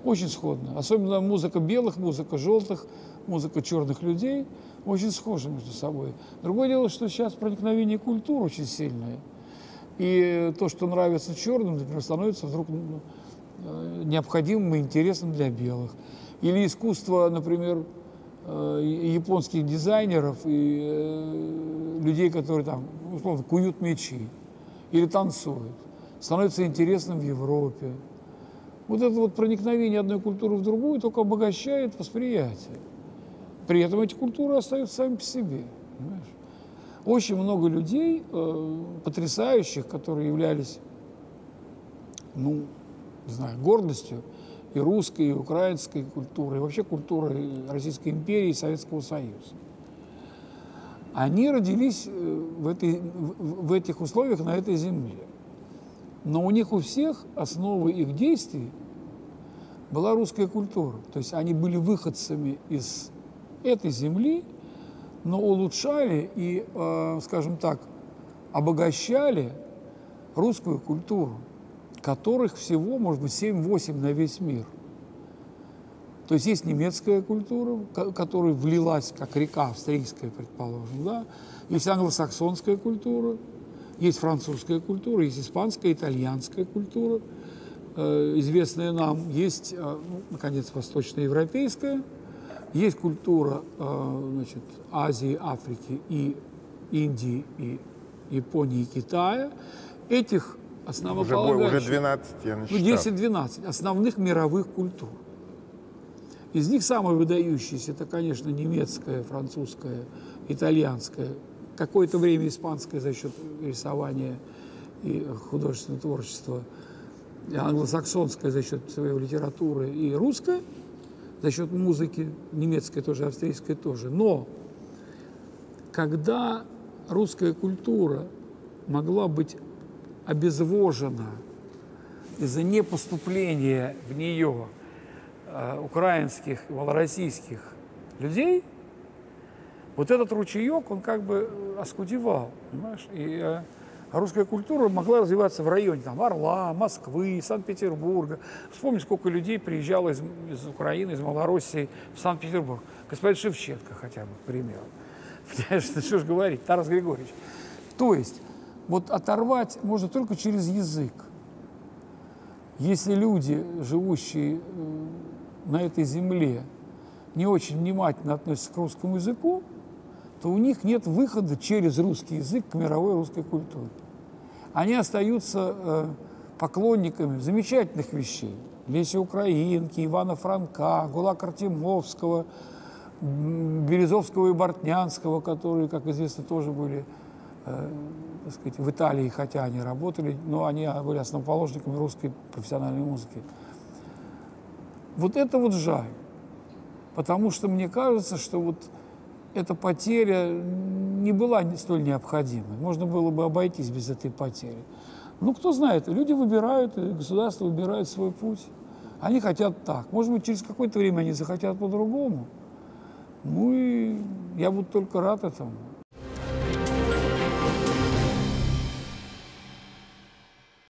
Очень сходно. Особенно музыка белых, музыка желтых, музыка черных людей очень схожи между собой. Другое дело, что сейчас проникновение культур очень сильное. И то, что нравится черным, например, становится вдруг необходимым и интересным для белых. Или искусство, например, японских дизайнеров и людей, которые там, условно, куют мечи или танцуют, становится интересным в Европе. Вот это вот проникновение одной культуры в другую только обогащает восприятие. При этом эти культуры остаются сами по себе. Понимаешь? Очень много людей, потрясающих, которые являлись, ну, не знаю, гордостью и русской, и украинской культуры, и вообще культуры Российской империи и Советского Союза. Они родились в этих условиях на этой земле. Но у них у всех основой их действий была русская культура. То есть они были выходцами из этой земли, но улучшали и, скажем так, обогащали русскую культуру, которых всего, может быть, 7-8 на весь мир. То есть есть немецкая культура, которая влилась, как река австрийская, предположим, да? Есть англосаксонская культура, есть французская культура, есть испанская, итальянская культура, известная нам, есть, наконец, восточноевропейская, есть культура, значит, Азии, Африки и Индии, и Японии, и Китая. Этих основополагающих... Уже 12, я насчитал. 10-12 основных мировых культур. Из них самые выдающиеся, это, конечно, немецкая, французская, итальянская, какое-то время испанская за счет рисования и художественного творчества, англосаксонская за счет своей литературы и русская за счет музыки, немецкая тоже, австрийская тоже. Но когда русская культура могла быть обезвожена из-за непоступления в нее украинских и малороссийских людей, вот этот ручеек, он как бы оскудевал, понимаешь? И русская культура могла развиваться в районе там, Орла, Москвы, Санкт-Петербурга. Вспомни, сколько людей приезжало из Украины, из Малороссии в Санкт-Петербург. Господин Шевченко хотя бы, к примеру. Понимаешь, что ж говорить, Тарас Григорьевич. То есть, вот оторвать можно только через язык. Если люди, живущие на этой земле, не очень внимательно относятся к русскому языку, то у них нет выхода через русский язык к мировой русской культуре. Они остаются поклонниками замечательных вещей. Леси Украинки, Ивана Франка, Гулака Артемовского, Березовского и Бортнянского, которые, как известно, тоже были так сказать, в Италии, хотя они работали, но они были основоположниками русской профессиональной музыки. Вот это вот жаль, потому что мне кажется, что вот эта потеря не была столь необходимой. Можно было бы обойтись без этой потери. Ну, кто знает, люди выбирают, государство выбирает свой путь. Они хотят так. Может быть, через какое-то время они захотят по-другому. Ну и я буду только рад этому.